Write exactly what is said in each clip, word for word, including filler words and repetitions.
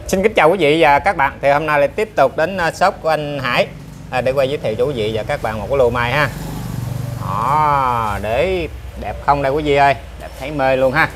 Xin kính chào quý vị và các bạn. Thì hôm nay lại tiếp tục đến shop của anh Hải à, để quay giới thiệu cho quý vị và các bạn một cái lô mai ha. Đó, để đẹp không đây quý vị ơi, đẹp thấy mê luôn ha.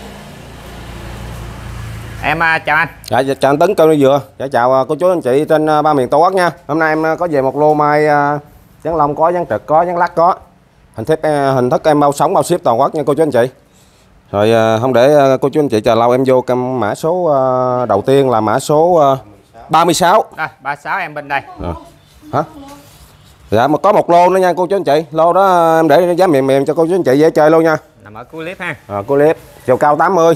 Em chào anh. Dạ, dạ chào anh Tấn Cơn Dừa. Dạ chào cô chú anh chị trên ba miền Tổ quốc nha. Hôm nay em có về một lô mai dán lông có, dán trực có, dán lắc có. Hình thức hình thức em bao sống bao ship toàn quốc nha cô chú anh chị. Rồi không để cô chú anh chị chờ lâu, em vô cầm mã số đầu tiên là mã số ba mươi sáu. Đây, ba mươi sáu em bên đây. À. Hả? Dạ mà có một lô nữa nha cô chú anh chị. Lô đó em để giá mềm mềm cho cô chú anh chị dễ chơi luôn nha. Nằm ở cuối clip ha. À, cuối clip. Chiều cao tám mươi.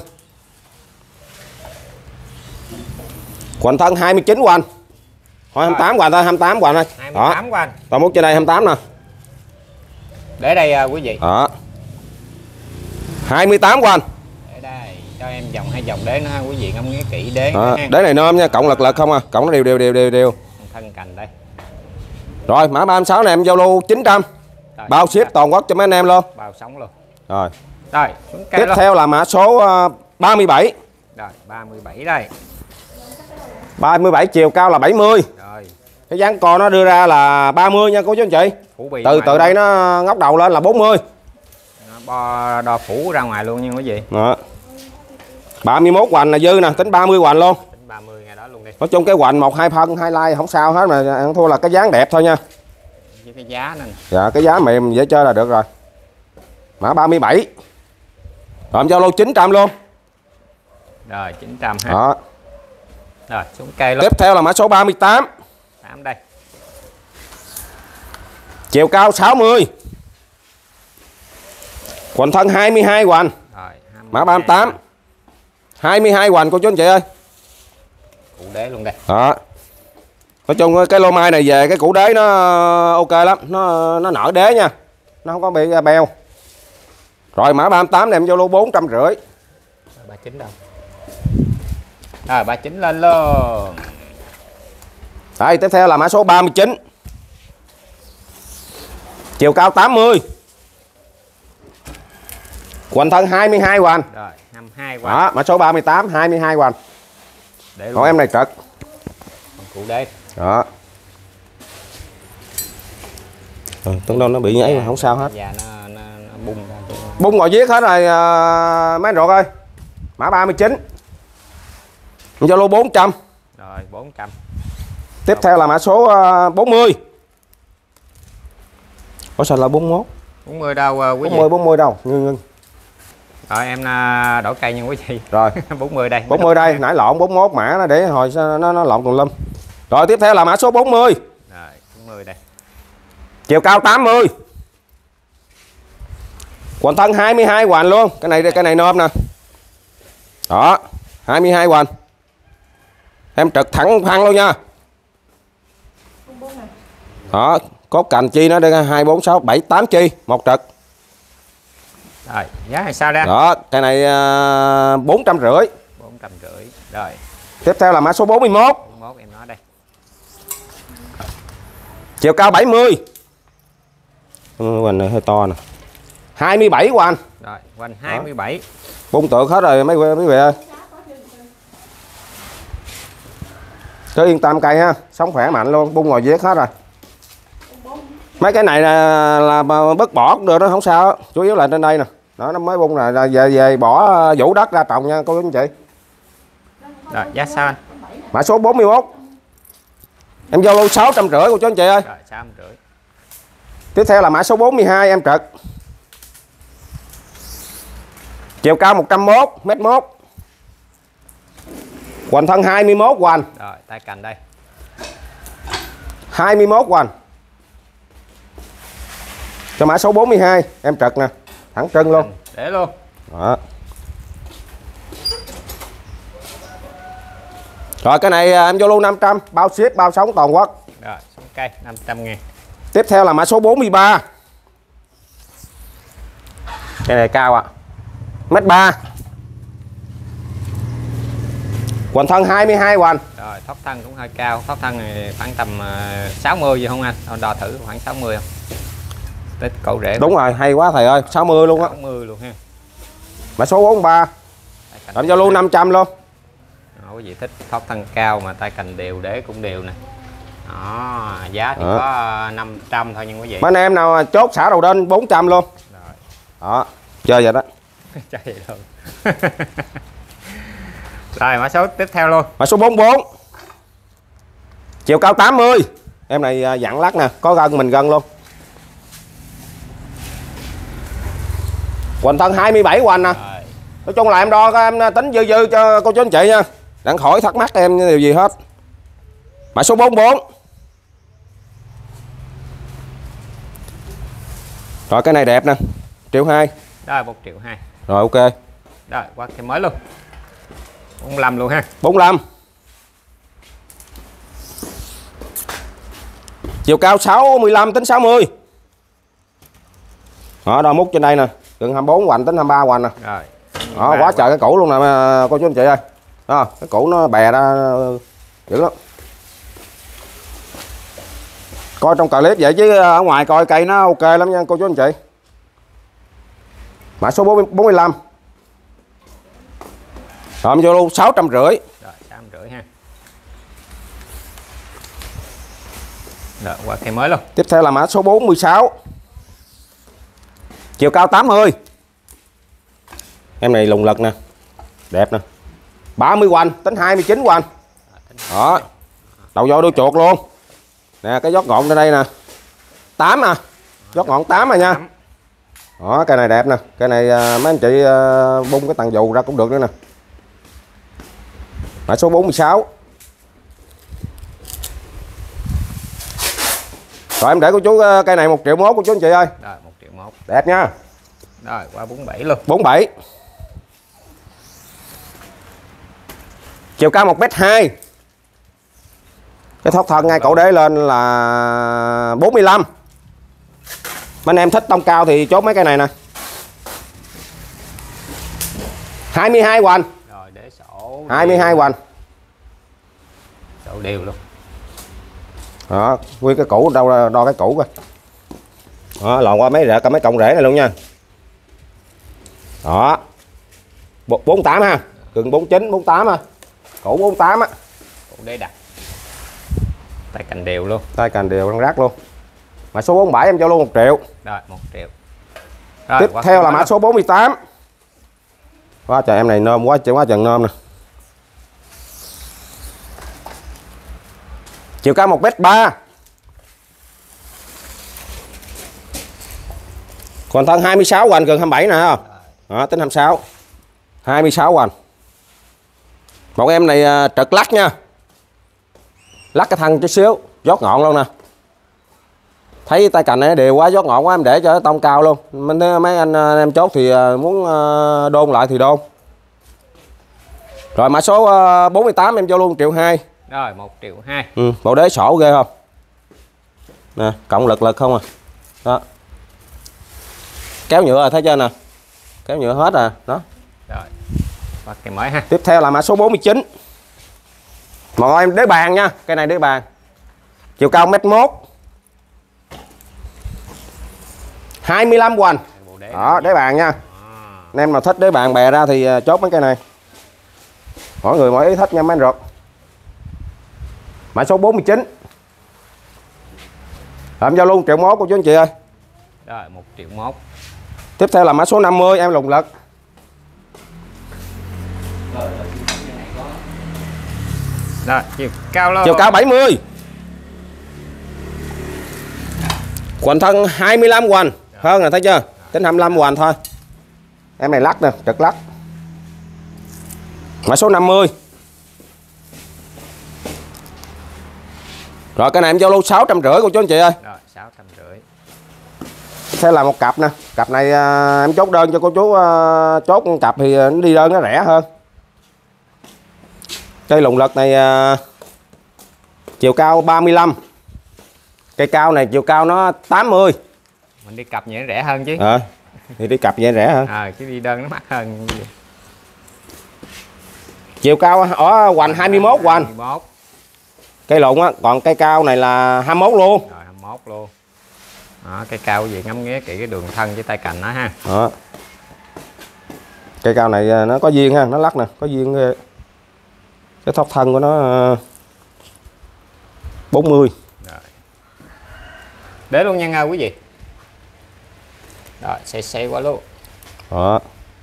Quần thân hai mươi chín của anh. Thôi hai mươi tám của anh thôi, hai mươi tám của anh ơi. hai mươi tám của anh. Toàn mút trên đây hai mươi tám nè. Để đây quý vị. Đó. hai mươi tám của anh. Để đây, cho em vòng hai vòng đế nữa ha quý vị, ngắm nghía kỹ đế. À, đế này nôm nha, cộng lật lật không à, cộng nó đều đều đều đều đều. Thân cành đây. Rồi, mã ba mươi sáu này em giao lưu chín trăm. Rồi, bao ship toàn quốc cho mấy anh em luôn. Bao sống luôn. Rồi. Rồi, tiếp luôn. Theo là mã số ba mươi bảy. Rồi, ba mươi bảy đây. ba mươi bảy chiều cao là bảy mươi. Rồi. Cái dáng con nó đưa ra là ba mươi nha cô chú anh chị. Từ từ đây nó ngóc đầu lên là bốn mươi. Bo đo phủ ra ngoài luôn nha quý vị. Đó. ba mươi mốt hoành là dư nè, tính ba mươi hoành luôn. Tính ba mươi ngày đó luôn đi. Nói chung cái hoành một hai phân hai like không sao hết, mà ăn thua là cái dáng đẹp thôi nha. Với cái giá nên. Dạ cái giá mềm dễ chơi là được rồi. Mã ba mươi bảy. Rồi em giao lô chín trăm luôn. Rồi chín trăm ha. Đó. Rồi xuống cây luôn. Tiếp theo là mã số ba mươi tám. tám đây. Chiều cao sáu mươi. Quần thân hai mươi hai hoành. Rồi, mã ba mươi tám. hai mươi hai hoành cô chú anh chị ơi. Củ đế luôn đây. Đó. Nói chung cái lô mai này về cái củ đế nó ok lắm, nó nó nở đế nha. Nó không có bị beo. Rồi mã ba mươi tám này em vô lô bốn trăm rưỡi. ba mươi chín đâu. Rồi ba mươi chín lên luôn. Đây tiếp theo là mã số ba mươi chín. Chiều cao tám mươi. Quần thân hai mươi hai hoành. Rồi hai mươi hai hoành. Đó, mã số ba mươi tám hai mươi hai hoành. Để luôn. Còn em này trật. Củ đế. Đó. Ừ, Tuấn Đông nó bị nhảy mà không sao hết. Dạ nó, nó, nó bung ra. Bung ngồi viết hết rồi à, mấy anh ruột ơi. Mã ba mươi chín. Giao lô bốn trăm. Rồi bốn trăm. Tiếp theo là mã số uh, bốn mươi. Ủa sao là bốn mươi mốt? bốn mươi đâu uh, quý bốn mươi vị? bốn mươi đâu? Ngưng ngưng. Rồi em uh, đổi cây nha quý vị. Rồi. bốn mươi đây. bốn mươi đây, nãy lộn bốn mươi mốt mã nó để hồi nó nó lộn tùm lum. Rồi tiếp theo là mã số bốn mươi. Rồi bốn mươi đây. Chiều cao tám mươi. Quần thân hai mươi hai hoành luôn. Cái này cái này nôm nè. Đó, hai mươi hai hoành. Em trực thẳng phăng luôn nha. Đó, cốt cành chi nó đây hai bốn sáu bảy tám chi, một trực. Rồi, giá hay sao đây? Đó, cái này uh, bốn trăm rưỡi. bốn trăm rưỡi. Rồi. Tiếp theo là mã số bốn mươi mốt. bốn mươi mốt em nói đây. Chiều cao bảy mươi. Ừ, hoành này hơi to nè. hai mươi bảy hoành. Rồi, hoành hai mươi bảy. Bung tượng hết rồi mấy quý vị ơi. Cứ yên tâm cây ha, sống khỏe mạnh luôn, bung ngồi viết hết rồi. Mấy cái này là, là bớt bỏ được đó không sao, chủ yếu là trên đây nè. Đó nó mới bung là về về bỏ vũ đất ra trồng nha cô chú anh chị. Rồi, giá sao anh? Mã số bốn mươi mốt. Em giao lưu sáu trăm rưỡi cô chú anh chị ơi. Rồi, sáu trăm rưỡi. Tiếp theo là mã số bốn mươi hai em trực. Chiều cao một trăm mốt mét mốt. Hoành thân hai mươi mốt hoành. Rồi, tay cành đây. hai mươi mốt hoành. Cho mã số bốn mươi hai em trực nè, thẳng trưng luôn. Để luôn. Đó. Rồi cái này em vô luôn năm trăm, bao ship bao sống toàn quốc. Rồi, xuống cây năm trăm ngàn. Tiếp theo là mã số bốn mươi ba. Cái này cao ạ. À. Mét ba. Hoành thân hai mươi hai hoành. Rồi, thóc thân cũng hơi cao. Thóc thân này khoảng tầm sáu mươi gì không anh? Đo thử khoảng sáu mươi không? Tích cổ rễ. Đúng rồi, hay quá thầy ơi, sáu mươi luôn á. sáu mươi luôn ha. Mã số bốn mươi ba. Làm giao lưu năm trăm luôn. quý vị thích thoát thân cao mà tay cành đều, đế cũng đều nè. Đó, giá thì đó. Có năm trăm thôi nhưng quý vị. Mấy anh em nào chốt xả đầu đinh bốn trăm luôn. Rồi. Đó, chơi vậy đó. Chơi vậy luôn. Rồi mã số tiếp theo luôn. Mã số bốn mươi bốn. Chiều cao tám mươi. Em này dặn lắc nè, có gân mình gân luôn. Hoành thân hai mươi bảy hoành nè. Rồi. Nói chung là em đo em tính dư dư cho cô chú anh chị nha. Đặng khỏi thắc mắc em điều gì hết. Mã số bốn mươi bốn. Rồi cái này đẹp nè, triệu hai. Rồi một triệu hai. Rồi ok. Rồi qua cái mới luôn. bốn mươi lăm luôn ha. bốn mươi lăm. Chiều cao sáu mươi lăm tính sáu mươi. Đó, đo mút trên đây nè, gần hai mươi bốn hoành tính hai mươi ba hoành nè. Rồi. Đó, quá trời cái củ luôn nè cô chú anh chị ơi. Đó, cái củ nó bè ra dữ lắm. Coi trong clip vậy chứ ở ngoài coi cây nó ok lắm nha cô chú anh chị. Mã số bốn mươi lăm. Rồi vô luôn sáu trăm rưỡi. Rồi sáu trăm rưỡi ha. Rồi qua cây mới luôn. Tiếp theo là mã số bốn mươi sáu. Chiều cao tám mươi. Em này lùng lực nè, đẹp nè, ba mươi hoành tính hai mươi chín hoành. Đó, đầu vô đuôi chuột luôn nè, cái giót ngọn trên đây nè, tám à, giót ngọn tám rồi nha. Đó, cây này đẹp nè, cây này mấy anh chị bung cái tầng dù ra cũng được nữa nè. Mã số bốn mươi sáu. Rồi em để cô chú cây này một triệu mốt cô chú anh chị ơi. Rồi một triệu mốt. Đẹp nha. Rồi qua bốn mươi bảy luôn. bốn mươi bảy. Chiều cao một mét hai. Cái thoát thân ngay cổ đế lên là bốn mươi lăm. Mấy anh em thích tông cao thì chốt mấy cây này nè. hai mươi hai hoành. Rồi để sổ. hai mươi hai hoành. Sổ đều luôn. Đó, nguyên cái củ đâu đo cái củ coi. Đó, lòn qua mấy rễ cả mấy cọng rễ này luôn nha. Đó. bốn mươi tám ha, gần bốn mươi chín, bốn mươi tám ha. Củ bốn mươi tám á. Củ đế đặc. Tay cành đều luôn. Tay cành đều răng rác luôn. Mã số bốn mươi bảy em cho luôn một triệu. Rồi một triệu. Rồi, tiếp theo là mã luôn. Số bốn mươi tám. Quá trời em này nôm quá trời quá trời nôm nè. Chiều cao một mét ba. Còn thân hai mươi sáu hoành gần hai mươi bảy nè không? Đó, tính hai mươi sáu. hai mươi sáu hoành. Một em này trật lắc nha. Lắc cái thân chút xíu, giót ngọn luôn nè. Thấy tay cành này đều quá, giót ngọn quá em để cho nó tông cao luôn. Mình mấy anh em chốt thì muốn đôn lại thì đôn. Rồi mã số bốn mươi tám em cho luôn một triệu hai. Rồi một triệu hai. Ừ, bộ đế sổ ghê không? Nè, cộng lực lực không à. Đó. Kéo nhựa rồi thấy chưa nè. Kéo nhựa hết à, đó. Rồi. Và cái mới ha. Tiếp theo là mã số bốn mươi chín. Mọi em đế bàn nha, cây này đế bàn. Chiều cao mét một. hai mươi lăm hoành. Đó, đế bàn nha. Anh em nào thích đế bàn bè ra thì chốt mấy cây này. Mỗi người mỗi ý thích nha mấy anh ruột. Mã số bốn mươi chín. Làm giao luôn triệu mốt của chú anh chị ơi. Rồi một triệu mốt. Tiếp theo là mã số năm mươi em lùng lực. Rồi chiều cao luôn. Chiều cao bảy mươi. Hoành thân hai mươi lăm hoành. Hơn nè thấy chưa? Tính hai mươi lăm hoành thôi. Em này lắc nè, trật lắc. Mã số năm mươi. Rồi cái này em giao lưu sáu trăm rưỡi của chú anh chị ơi. Rồi sáu trăm rưỡi. Sẽ là một cặp nè. Cặp này à, em chốt đơn cho cô chú à, chốt một cặp thì nó đi đơn nó rẻ hơn. Cây lùng lực này à, chiều cao ba mươi lăm. Cây cao này chiều cao nó tám mươi. Mình đi cặp vậy nó rẻ hơn chứ. À, thì đi cặp vậy rẻ hơn. À, chứ đi đơn nó mắc hơn. Chiều cao ở hoành hai mươi mốt hoành. hai mươi mốt. Cây lùn á, còn cây cao này là hai mươi mốt luôn. Rồi hai mươi mốt luôn. Đó, cây cao gì ngắm nghía kỹ cái đường thân với tay cành nó ha. Đó. Cây cao này nó có duyên ha, nó lắc nè, có duyên ghê. Cái thoát thân của nó bốn mươi. Rồi. Để luôn nha nha quý vị. Rồi, xe xe qua luôn. Đó.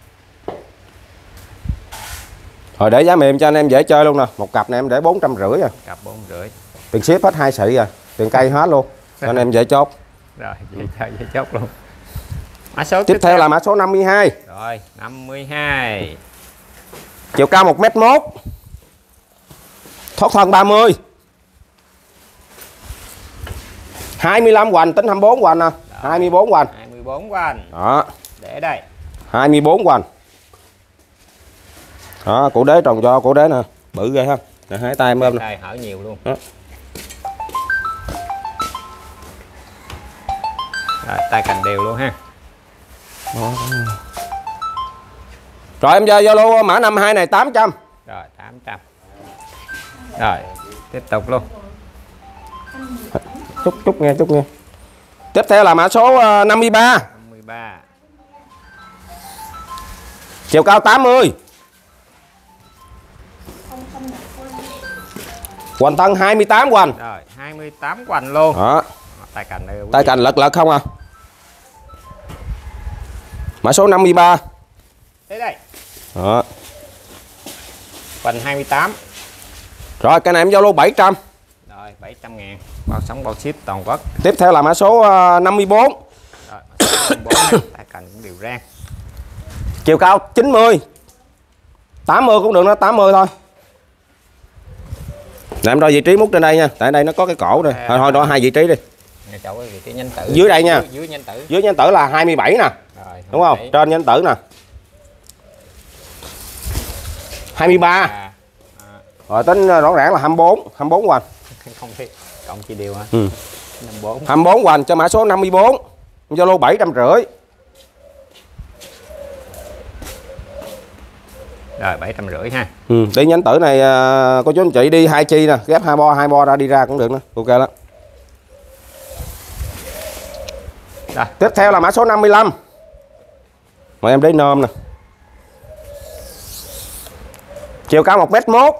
Rồi để giá mềm cho anh em dễ chơi luôn nè. Một cặp này em để bốn trăm rưỡi à. Cặp bốn rưỡi. Tiền ship hết hai xị à. Tiền cây hết luôn. Cho anh em dễ chốt. Rồi, dễ chơi dễ chốt luôn. Mã số tiếp, tiếp theo là mã số năm mươi hai. Rồi, năm mươi hai. Chiều cao một mét một. Thoát thân ba mươi. hai mươi lăm hoành tính hai mươi bốn hoành nè. hai mươi bốn hoành. hai mươi bốn hoành. Đó. Để đây. hai mươi bốn hoành. Đó, cổ đế tròn do cổ đế nè, bự ghê ha. Để hai tay em ôm nè. Đây hở nhiều luôn. Đó. Rồi, tay cành đều luôn ha. Đó. Rồi em ra Zalo mã năm mươi hai này tám trăm. Rồi, tám trăm. Rồi, tiếp tục luôn. Chút chút nghe, chút nghe. Tiếp theo là mã số năm mươi ba. năm mươi ba. Chiều cao tám mươi. Hoành thân hai mươi tám hoành. Rồi, hai mươi tám hoành luôn. Đó. Tay cành đây. Tay cành lật lật không à. Mã số năm mươi ba. Thế đây. Đó. Hoành hai mươi tám. Rồi cái này em Zalo bảy trăm. Rồi, bảy trăm ngàn. Bao sóng bao ship toàn quốc. Tiếp theo là mã số năm mươi bốn. Rồi, mã số năm mươi bốn. Tay cành cũng đều rang. Chiều cao chín mươi. tám mươi cũng được, nó tám mươi thôi. Để em đo vị trí mút trên đây nha. Tại đây nó có cái cổ đây. Thôi thôi đo hai vị trí đi. Chỗ cái vị trí nhân tử. Dưới đây nha. Dưới, dưới nhân tử. Dưới nhân tử là hai mươi bảy nè. Rồi, đúng không? bảy. Trên nhân tử nè. hai mươi ba. À, à. Rồi tính rõ ràng là hai mươi bốn, hai mươi bốn hoành. Không biết cộng chia đều hả? Ừ. năm mươi bốn. hai mươi bốn hoành cho mã số năm mươi bốn. Zalo bảy trăm rưỡi. Rồi bảy trăm rưỡi ha. Ừ, đi nhánh tử này cô chú anh chị đi hai chi nè, ghép hai bo hai bo ra đi ra cũng được nữa. Ok đó. Rồi. Tiếp theo là mã số năm mươi lăm. Mời em đế nôm nè. Chiều cao một mét một.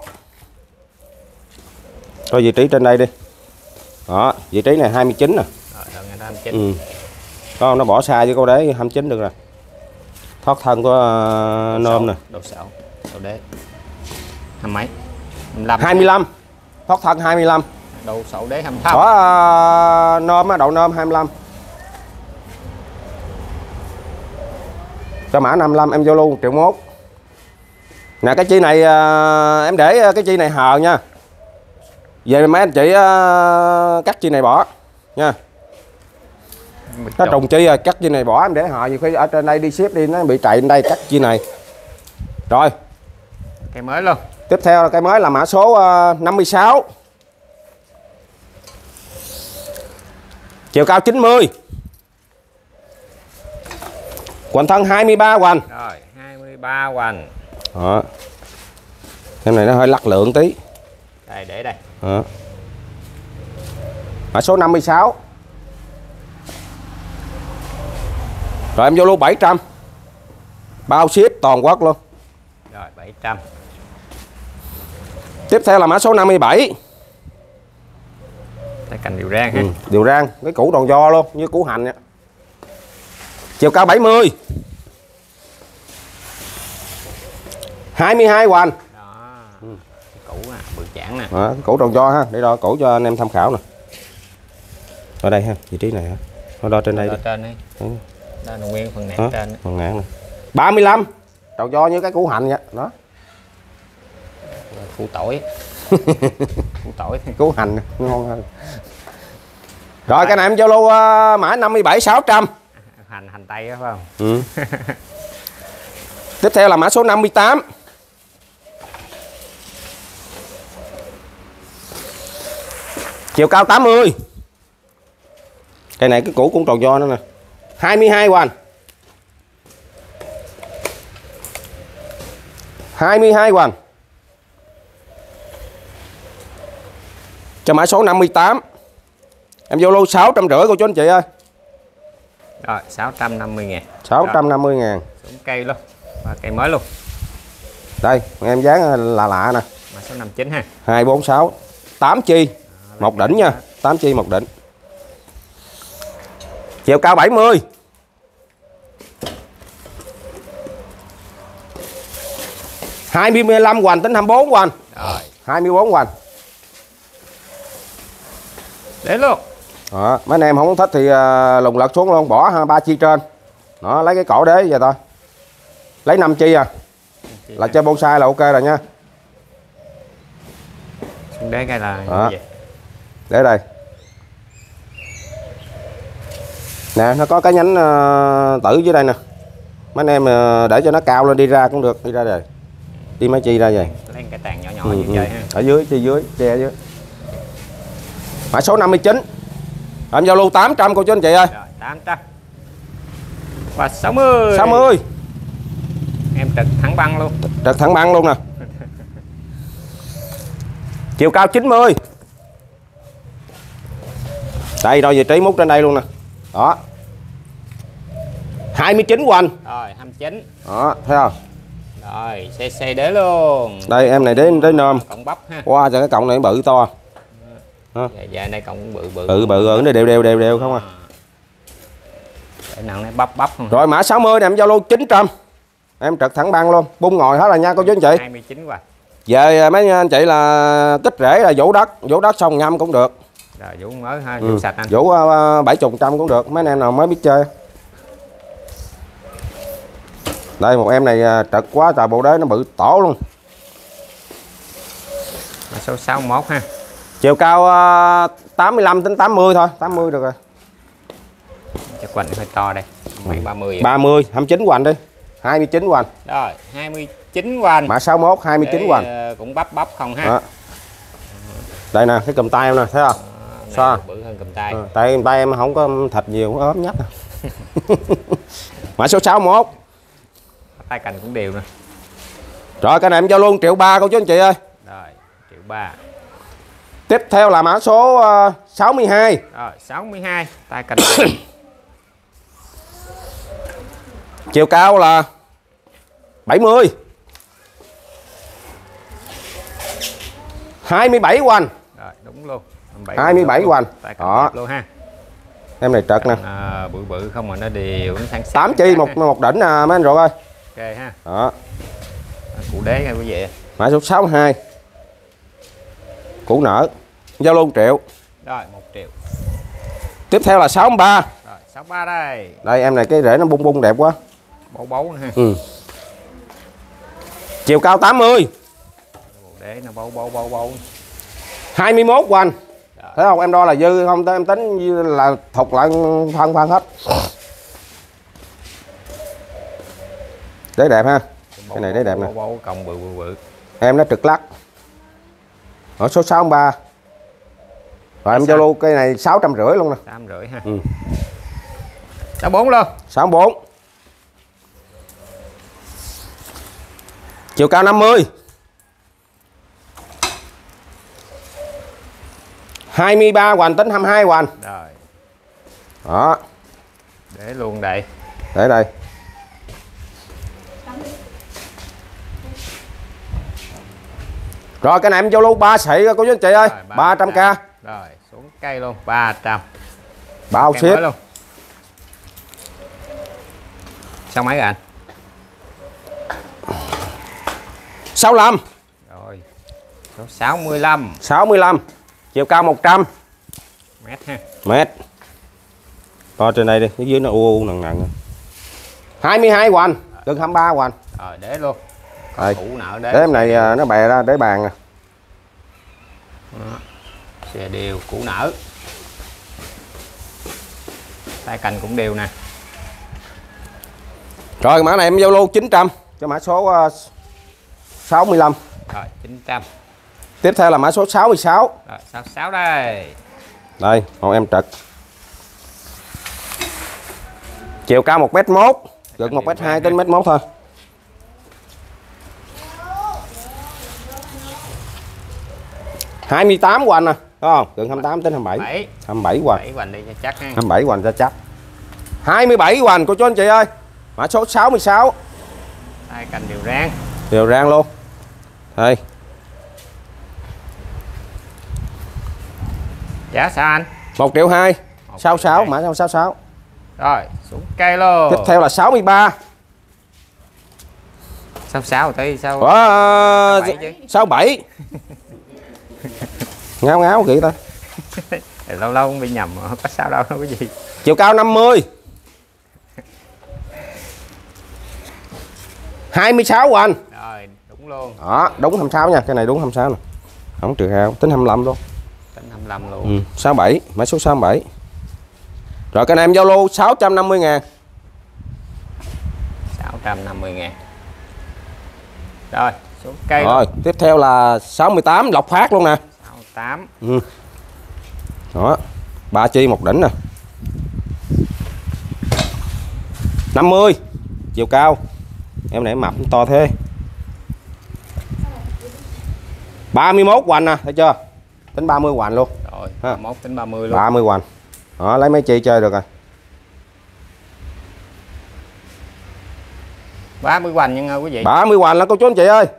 Thôi vị trí trên đây đi. Đó, vị trí này hai mươi chín nè. Rồi, rồi người ta hai mươi chín. Ừ. Đó, nó bỏ xa với câu đế hai mươi chín được rồi. Thoát thân của uh, nôm nè. Độ sậu, độ đế. Hai mấy? hai mươi lăm. hai mươi lăm. Thoát thân hai mươi lăm. Độ sậu đế hai mươi lăm. Có uh, nôm á, đậu nôm hai mươi lăm. Cho mã năm mươi lăm em vô luôn triệu mốt. Nè cái chi này uh, em để cái chi này hờ nha. Về mấy anh chị uh, cắt chi này bỏ nha. Nó trùng chi rồi, cắt chi này bỏ em để họ nhiều khi ở trên đây đi ship đi nó bị chạy lên đây cắt chi này. Rồi. Cây mới luôn. Tiếp theo là cây mới là mã số uh, năm mươi sáu. Chiều cao chín mươi. Hoành thân hai mươi ba hoành. Rồi, hai mươi ba hoành. Đó. Cái này nó hơi lắc lượng tí. Đây để đây. Đó. Mã số năm mươi sáu. Rồi em vô luôn bảy trăm. Bao ship toàn quốc luôn. Rồi bảy trăm. Tiếp theo là mã số năm mươi bảy. Tay cành đều rang ha. Ừ, đều rang, cái củ đòn do luôn, như củ hành vậy. Chiều cao bảy mươi. hai mươi hai hoành. Đó. Ừ. Củ nè, bự chảng nè. Đó, cái củ đòn do ha, để đo củ cho anh em tham khảo nè. Ở đây ha, vị trí này ha. Nó đo trên đây Đo đi. trên đi. Ừ. Đó là nguyên phần nạc Đó, trên. phần nạc nè. ba mươi lăm. Đòn do như cái củ hành vậy, đó. Củ tỏi. Củ tỏi. Củ hành ngon hơn. Rồi cái này em Zalo uh, mã năm mươi bảy sáu trăm. Hành hành tây đó phải không? Ừ. Tiếp theo là mã số năm mươi tám. Chiều cao tám mươi. Cây này cái củ cũng tròn do nữa nè. hai mươi hai hoành. hai mươi hai hoành. Cho mã số năm mươi tám. Em Zalo sáu trăm rưỡi cô chú anh chị ơi. Rồi sáu trăm năm mươi ngàn. sáu trăm năm mươi ngàn. Xuống cây luôn. Và cây mới luôn. Đây em dán là lạ nè. Mã Số năm chín ha. hai bốn sáu. tám chi một đỉnh nha, tám chi một đỉnh. Chiều cao bảy mươi. hai mươi lăm hoành tính hai mươi bốn hoành. Rồi. hai mươi bốn hoành. Để luôn. Đó, mấy anh em không thích thì uh, lùng lật xuống luôn, bỏ ba chi trên. Đó, lấy cái cổ đế vậy thôi. Lấy năm chi à. Chi là chơi bonsai là ok rồi nha. Đế cái là đó. Gì? Để đây. Nè, nó có cái nhánh uh, tử dưới đây nè. Mấy anh em uh, để cho nó cao lên đi ra cũng được, đi ra đây. Đi mấy chi ra vậy. Lấy cái tàn nhỏ nhỏ ừ, như ừ. chơi ha. Ở dưới, chi dưới, che dưới. Mã số năm mươi chín. Em giao lưu tám trăm cô chú anh chị ơi. Rồi, tám trăm. Và sáu mươi. sáu mươi. Em trực thẳng băng luôn. Trực thẳng băng luôn nè. Chiều cao chín mươi. Đây đôi vị trí mút trên đây luôn nè. Đó. hai mươi chín hoành. Rồi, hai mươi chín. Đó, thấy không? Rồi, xe xe đế luôn. Đây em này đế đế nôm. Cộng bắp ha. Wow, cho cái cọng này bự to. Dạ, dạ đây cộng bự bự. Bự bự ở đây đều đều đều đều không à. Để nặng này bắp bắp không. Rồi mã sáu mươi này em giao lưu chín trăm. Em trực thẳng băng luôn, bung ngồi hết là nha cô chú anh chị. hai mươi chín hoành. Về mấy anh chị là kích rễ là vũ đất, vũ đất xong nhâm cũng được. Rồi vũ mới ha, vũ ừ. sạch anh. Vũ uh, bảy chục trăm cũng được, mấy anh em nào mới biết chơi. Đây một em này uh, trực quá trời, bộ đế nó bự tổ luôn. Mã số sáu mươi mốt ha. Chiều cao uh, tám mươi lăm đến tám mươi thôi, tám mươi được rồi. Chắc hoành hơi to đây. Mấy ba mươi. ba mươi, hai mươi chín hoành đi. hai mươi chín hoành. Rồi, hai mươi chín hoành. Mã sáu mươi mốt hai mươi chín hoành. Uh, cũng bắp bắp không ha. Đó. Đây nè, cái cầm tay em nè, thấy không? À, sao? Bự hơn cầm tay. À, tay tay em không có thịt nhiều, ốm nhách. Mã số sáu mươi mốt. Tay cành cũng đều nè. Rồi cái này em giao luôn triệu ba cô chú anh chị ơi. Rồi, triệu ba. Tiếp theo là mã số uh, sáu mươi hai. Rồi, sáu mươi hai. Tay cành. Chiều cao là bảy mươi. hai mươi bảy hoành. Rồi, đúng luôn. hai mươi bảy hoành. Đó. Luôn ha. Em này trật nè. À, bự bự không mà nó đều nó sáng tám chi một một đỉnh nè mấy anh rồi ơi. Ok ha. Đó. Cụ đế hay quý vị. Mã số sáu mươi hai. Củ nở. Giao luôn triệu. Rồi, một triệu. Tiếp theo là sáu mươi ba. Rồi, sáu mươi ba đây. Đây em này cái rễ nó bung bung đẹp quá. Bấu bấu nữa ha. Ừ. Chiều cao tám mươi. Để nó bấu bấu bấu bấu. hai mươi mốt hoành. Thấy không? Em đo là dư không, em tính là thục lại phân phân hết. Đế đẹp ha. Cái này đế đẹp nè. Bấu bấu còng bự bự bự. Em nó trực lắc. Ở số sáu mươi ba. Rồi em giao lưu cây này sáu trăm rưỡi luôn nè. sáu trăm rưỡi ha. Ừ. sáu mươi bốn luôn. sáu mươi bốn. Chiều cao năm mươi. hai mươi ba hoành tính hai mươi hai hoành. Rồi. Đó. Để luôn đây. Để đây. Rồi cái này em giao lưu ba sỉ cô chú anh chị ơi. ba trăm k. Rồi, xuống cây luôn, ba trăm. Bao ship luôn. Sao mấy rồi anh? sáu mươi lăm. Rồi. Số sáu mươi lăm. sáu mươi lăm. Chiều cao một trăm mét ha. Mét. To trên đây đi, cái dưới nó u u nặng nặng. hai mươi hai hoành, gần hai mươi ba hoành. Rồi để luôn. Đây. Củ nợ để. Để em này nó bè ra để bàn nè. Xe đều củ nở. Tay cành cũng đều nè. Rồi mã này em giao lưu chín trăm cho mã số uh, sáu mươi lăm. Rồi chín trăm. Tiếp theo là mã số sáu mươi sáu. Rồi sáu mươi sáu đây. Đây, còn em trực. Chiều cao một mét một, gần một mét hai đến mét một thôi. hai mươi tám hoành nè, đúng không? Gần hai mươi tám đến hai mươi bảy. bảy. hai mươi bảy hoành. bảy hoành đi cho chắc ha. hai mươi bảy hoành cho chắc. hai mươi bảy hoành cô chú anh chị ơi. Mã số sáu mươi sáu. Tay cành đều rang. Đều rang luôn. Đây. Giá sao anh? một triệu hai. sáu sáu, mã sáu sáu. Rồi, xuống cây luôn. Tiếp theo là sáu mươi ba. sáu sáu tới sao? Ủa, sáu bảy. Ngáo ngáo kỹ ta. Lâu lâu cũng bị nhầm, không có sao đâu, đâu có gì. Chiều cao năm mươi. hai mươi sáu của anh. Rồi, đúng luôn. Đó, đúng hai mươi sáu nha, cái này đúng hai mươi sáu nè. Không trừ hao, tính hai mươi lăm luôn. Tính hai mươi lăm luôn. Ừ, sáu bảy, mã số sáu bảy. Rồi cái này em Zalo sáu trăm năm mươi ngàn. sáu trăm năm mươi ngàn. Rồi, xuống cây. Rồi, luôn. Tiếp theo là sáu mươi tám lọc phát luôn nè. sáu mươi tám. Ừ. Đó, ba chi một đỉnh nè. năm mươi. Chiều cao. Em này mập to thế. ba mươi mốt hoành nè, thấy chưa? Tính ba mươi hoành luôn. Rồi, ba mươi mốt tính ba mươi luôn. ba mươi hoành. Đó, lấy mấy chi chơi được rồi. ba mươi hoành nha quý vị. ba mươi hoành là cô chú anh chị ơi.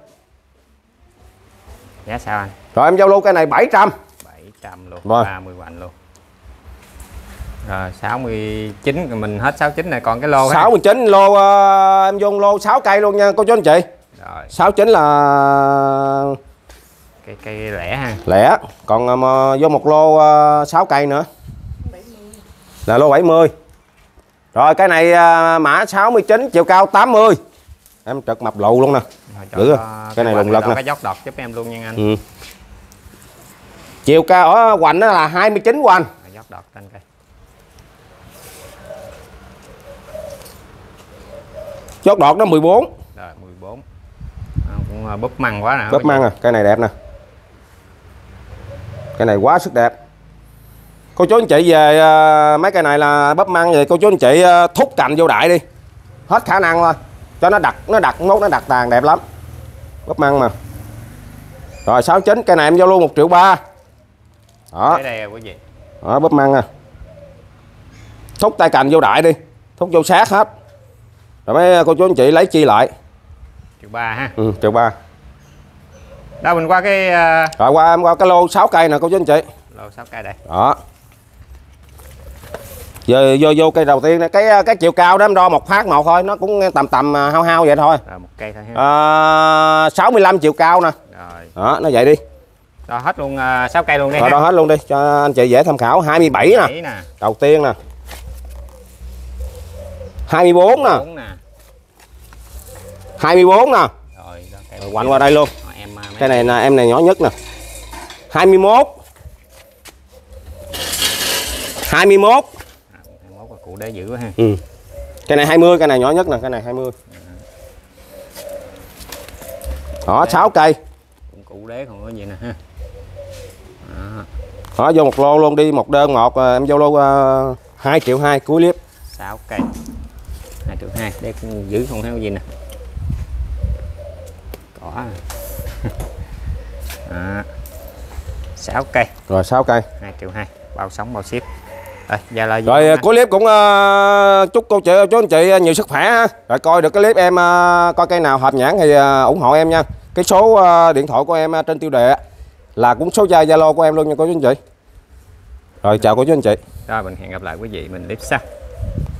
Giá sao anh? Rồi em giao lưu cái này bảy trăm. bảy trăm luôn. Rồi. ba mươi hoành luôn. Rồi sáu mươi chín, mình hết sáu mươi chín này còn cái lô. sáu mươi chín lô uh, em vô lô sáu cây luôn nha cô chú anh chị. Rồi. sáu mươi chín là cây cây lẻ ha. Lẻ, còn uh, vô một lô uh, sáu cây nữa. Là lô bảy mươi. Rồi cái này uh, mã sáu mươi chín, chiều cao tám mươi. Em trật mập lụ luôn nè. Giữ cái, cái này lùng lật nè. Cái dốc đọt giúp em luôn nha anh. Ừ. Chiều cao ở hoành đó là hai mươi chín hoành. Dốc đọt trên cây. Chốt đọt nó mười bốn. Rồi mười bốn. À, cũng búp măng quá nè. Búp măng à, cái này đẹp nè. Cái này quá sức đẹp. Cô chú anh chị về uh, mấy cái này là bắp măng vậy cô chú anh chị uh, thúc cành vô đại đi. Hết khả năng thôi. Cho nó đặt nó đặt mốt nó đặt tàn đẹp lắm. Bắp măng mà. Rồi sáu mươi chín, cái này em giao luôn một triệu ba. Đó. Đây đây quý vị. Đó, bắp măng à. Thúc tay cành vô đại đi. Thúc vô sát hết. Rồi mấy cô chú anh chị lấy chi lại. Triệu ba ha. Ừ, triệu ba. Đâu mình qua cái uh... Rồi qua em qua cái lô sáu cây nè cô chú anh chị. Lô sáu cây đây. Đó. Giờ vô vô cây đầu tiên này, cái cái chiều cao đó em đo một phát một thôi, nó cũng tầm tầm hao hao vậy thôi. Rồi một cây thôi ha. À, sáu mươi lăm chiều cao nè. Rồi. Đó, nó vậy đi. Đo hết luôn uh, sáu cây luôn đi. Rồi đo hết luôn đi cho anh chị dễ tham khảo. hai mươi bảy nè. nè. Đầu tiên nè. hai mươi bốn nè. nè. hai mươi bốn nè. Rồi, rồi quanh qua đây luôn. Rồi, em, uh, cái này nè, em này nhỏ nhất nè. hai mươi mốt. hai mươi mốt. hai mươi mốt là cụ đế dữ quá ha. Ừ. Cái này hai mươi, cái này nhỏ nhất nè, cái này hai mươi. Đó, sáu cây. Cũng cụ đế còn có gì nè ha. Đó. Đó, vô một lô luôn đi, một đơn một em vô lô uh, hai triệu hai cuối clip. sáu cây. hai triệu hai, đây cũng giữ không thấy gì nè. Có. À. sáu cây. Rồi sáu cây. hai triệu hai, bao sống bao ship. Rồi, giờ là rồi cuối clip cũng uh, chúc cô chị chú anh chị nhiều sức khỏe ha. Rồi coi được cái clip em uh, coi cây nào hợp nhãn thì uh, ủng hộ em nha. Cái số uh, điện thoại của em uh, trên tiêu đề là cũng số Zalo của em luôn nha cô chú anh chị. Rồi chào cô chú anh chị. Rồi mình hẹn gặp lại quý vị mình clip sau.